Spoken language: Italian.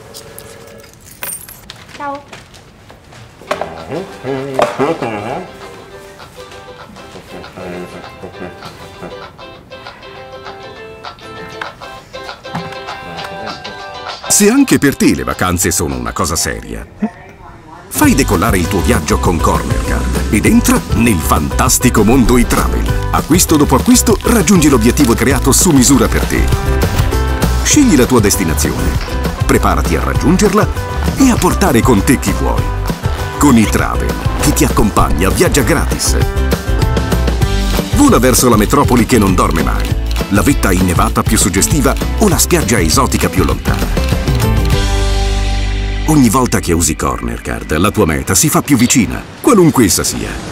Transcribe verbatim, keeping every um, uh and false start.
Ciao. Se anche per te le vacanze sono una cosa seria, fai decollare il tuo viaggio con Cornercard ed entra nel fantastico mondo e-travel. Acquisto dopo acquisto raggiungi l'obiettivo creato su misura per te. Scegli la tua destinazione, preparati a raggiungerla e a portare con te chi vuoi. Con e-travel, chi ti accompagna viaggia gratis. Vola verso la metropoli che non dorme mai, la vetta innevata più suggestiva o la spiaggia esotica più lontana. Ogni volta che usi Cornercard, la tua meta si fa più vicina, qualunque essa sia.